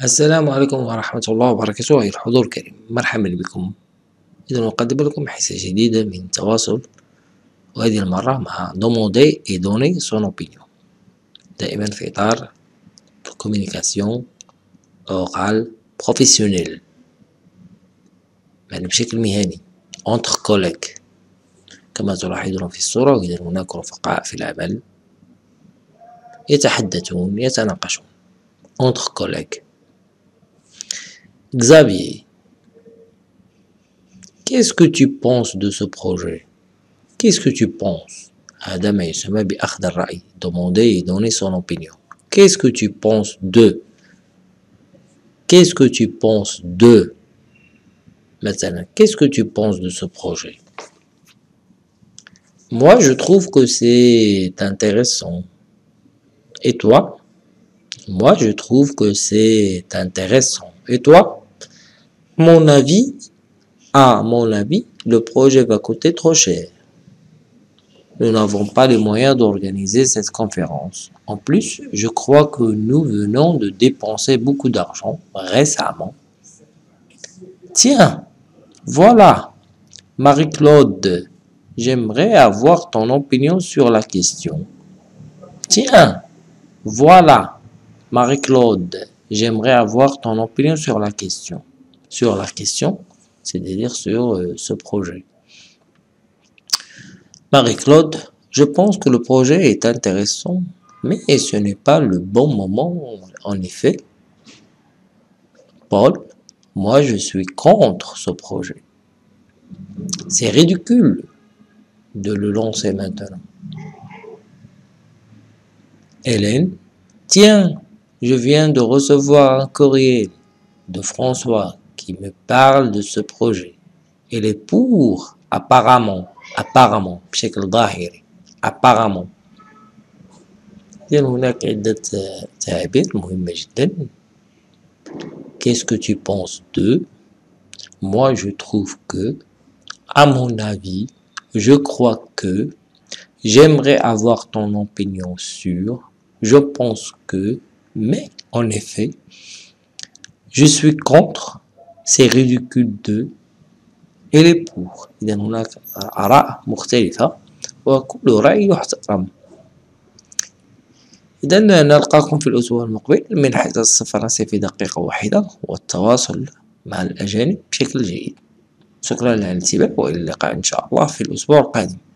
السلام عليكم ورحمة الله وبركاته. أيها الحضور الكريم، مرحبا بكم. إذا أقدم لكم حصة جديدة من تواصل، وهذه المرة مع demander et donner son opinion، دائما في إطار الكوميونيكاسيون أورال بروفيسيونيل، يعني بشكل مهني entre collègues. كما تلاحظون في الصورة، إذا هناك رفقاء في العمل يتحدثون يتناقشون entre collègues. Xavier, qu'est-ce que tu penses de ce projet? Qu'est-ce que tu penses? هذا ما يسمى بأخذ الرأي. Demander et donner son opinion. Qu'est-ce que tu penses de? Qu'est-ce que tu penses de? Maintenant, qu'est-ce que tu penses de ce projet? Moi, je trouve que c'est intéressant. Et toi? Moi, je trouve que c'est intéressant. Et toi? Mon avis, à mon avis, le projet va coûter trop cher. Nous n'avons pas les moyens d'organiser cette conférence. En plus, je crois que nous venons de dépenser beaucoup d'argent récemment. Tiens, voilà, Marie-Claude, j'aimerais avoir ton opinion sur la question. Tiens, voilà, Marie-Claude, j'aimerais avoir ton opinion sur la question. Sur la question, c'est-à-dire sur ce projet. Marie-Claude, je pense que le projet est intéressant, mais ce n'est pas le bon moment, en effet. Paul, moi je suis contre ce projet. C'est ridicule de le lancer maintenant. Hélène, tiens, je viens de recevoir un courrier de François qui me parle de ce projet. Il est pour, apparemment, بشكل ظاهري, apparemment. إذن هناك عدة تعابير مهمة جدا. Qu'est-ce que tu penses de? Moi, je trouve que, à mon avis, je crois que, j'aimerais avoir ton opinion sur, je pense que, mais en effet, je suis contre, c'est ridicule de, et les pour. إذا هناك آراء مختلفة وكل رأي يحترم. إذا نلقاكم في الأسبوع المقبل من حدث فرنسي في دقيقة واحدة، والتواصل مع الأجانب بشكل جيد. شكرا على الانتباه، وإلى اللقاء إن شاء الله في الأسبوع القادم.